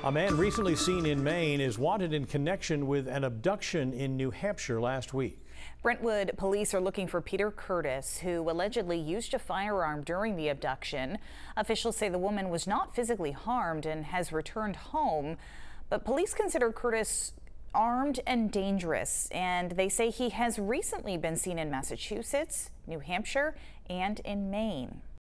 A man recently seen in Maine is wanted in connection with an abduction in New Hampshire last week. Brentwood police are looking for Peter Curtis, who allegedly used a firearm during the abduction. Officials say the woman was not physically harmed and has returned home, but police consider Curtis armed and dangerous, and they say he has recently been seen in Massachusetts, New Hampshire, and in Maine.